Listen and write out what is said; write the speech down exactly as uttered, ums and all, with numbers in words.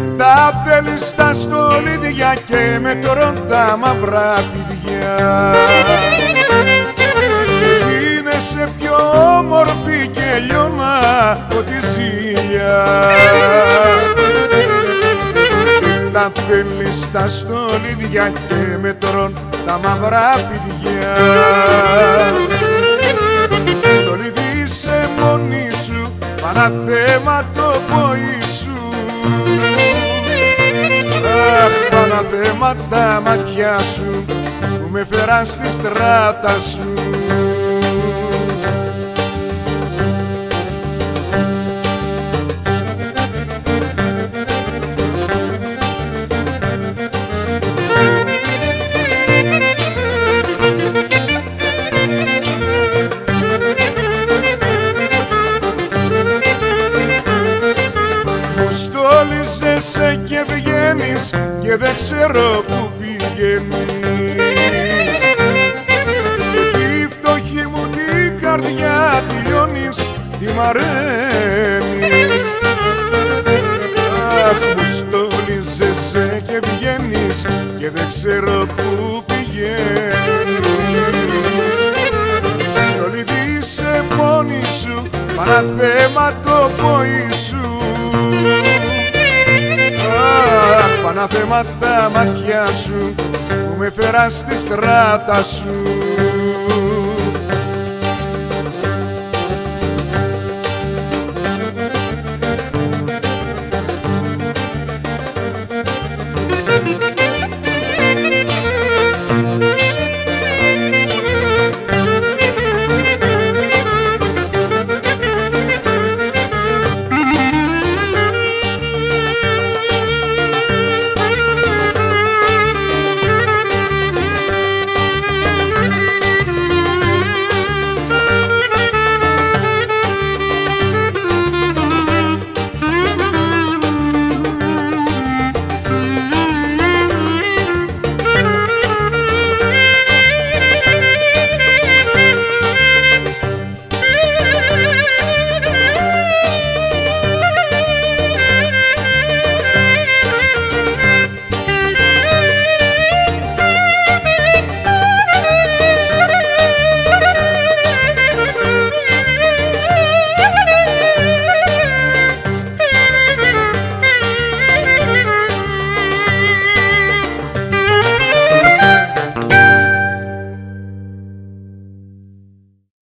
Τα θέλεις στα στολίδια και με τρών τα μαύρα φιδιά. Γίνεσαι πιο όμορφη και λιώνα από τη ζήλια. Τα θέλεις στα στολίδια και με τρών τα μαύρα φιδιά. Στολίδησε μόνη σου, Παναθέμα το πόη σου. Αχ, Παναθέμα τα μάτια σου που με φέραν στη στράτα σου. Στόλιζεσαι και βγαίνεις και δεν ξέρω που πηγαίνεις. Τη φτωχή μου την καρδιά τη λιώνεις, τη μαραίνεις. Αχ, μου στόλιζεσαι και βγαίνεις και δεν ξέρω που πηγαίνεις. Στολιδίσαι μόνη σου, Παναθέμα το πόη σου. Παναθέμα τα μάτια σου που με φέραν στη στράτα σου.